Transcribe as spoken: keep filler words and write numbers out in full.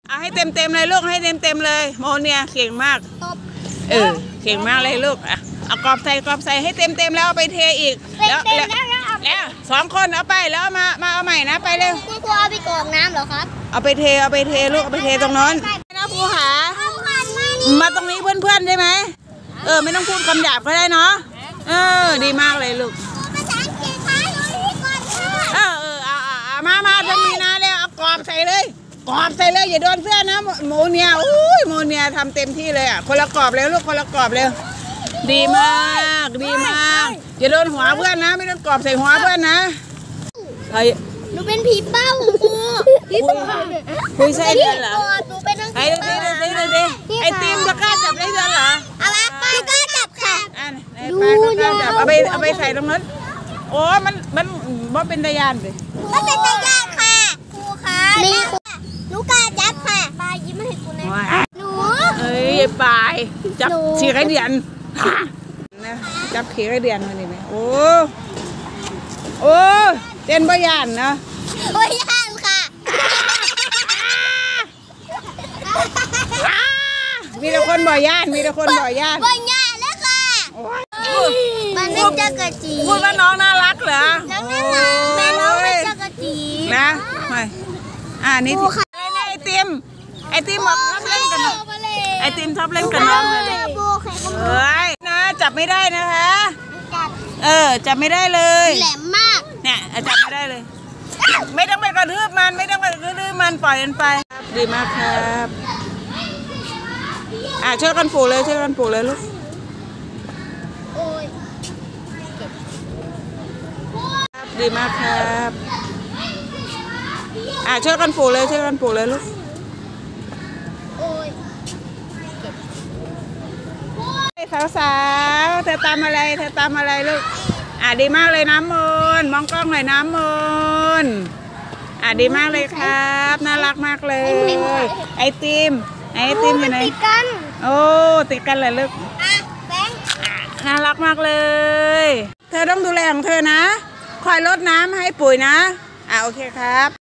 เอาให้เต็มเต็มเลยลูกให้เต็มเต็มเลยโมเนียเก่งมากเออเก่งมากเลยลูกอ่ะเอากรอบใส่กรอบใส่ให้เต็มเต็มแล้วเอาไปเทอีกแล้วแล้วสองคนเอาไปแล้วมามาเอาใหม่นะไปเร็วคุณครูเอาไปกรอกน้ำเหรอครับเอาไปเทเอาไปเทลูกเอาไปเทตรงนั้นนะครูหามาตรงนี้เพื่อนๆได้ไหมเออไม่ต้องพูดคำหยาบก็ได้เนาะเออดีมากเลยลูกเออเออเอาเอามามาตรงนี้นะแล้วเอากรอบใส่เลยกรอบใส่เลยอย่าโดนเสื้อนะโมเนียอุ้ยโมเนียทำเต็มที่เลยอ่ะคนละกรอบเลยลูกคนละกรอบเลยดีมากดีมากอย่าโดนหัวเพื่อนนะไม่ต้องกรอบใส่หัวเพื่อนนะไอ้หนูเป็นผีเป้าครูพี่สมพรคุยใช่เดือนเหรอหนูเป็นนักไอ้ดูดิดูดิดูดิไอ้ติมจะกล้าจับได้เดือนเหรอเอามาไปกล้าจับค่ะดูจะเอาไปเอาไปใส่ตรงนั้นโอ้มันมันมันเป็นตะยานเลยมันเป็นตะยานค่ะครูค่ะนี่หนูกล้าจับค่ะปายยิ้มให้กูนะหนูเอ้ยปายจับฉีกไอเดียนนะจับฉีกไอเดียนมาดิไหมโอ้โอ้เต้นบะยานนะบะยานค่ะมีแต่คนบ่อยย่านมีแต่คนบ่อยย่านบ่อยย่านแล้วค่ะมันไม่จักรจีพูดว่าน้องน่ารักเหรอน้องน่ารักแม่น้องไม่จักรจีนะไม่อ่านี่ที่ไอติมไอติมบอกชอบเล่นกันไอติมชอบเล่นกันน้องเลยเฮ้ยนะจับไม่ได้นะคะเออจับไม่ได้เลยแหลมมากเนี่ยจับไม่ได้เลยไม่ต้องไปกระทืบมันไม่ต้องไปกระทืบมันปล่อยมันไปดีมากครับอ่ะช่วยกันปลูกเลยช่วยกันปลูกเลยลูกดีมากครับอ่ะช่วยกันปลูกเลยช่วยกันปลูกเลยลูกสาวๆเธอตามอะไรเธอตามอะไรลูกอ่ะดีมากเลยน้ำมนต์มองกล้องหน่อยน้ำมนต์อ่ะดีมากเลยครับน่ารักมากเลยไอติมไอติมอยู่ไหนติดกันโอ้ติดกันเลยลูกน่ารักมากเลยเธอต้องดูแลของเธอนะคอยรดน้ำให้ปุ๋ยนะอ่ะโอเคครับ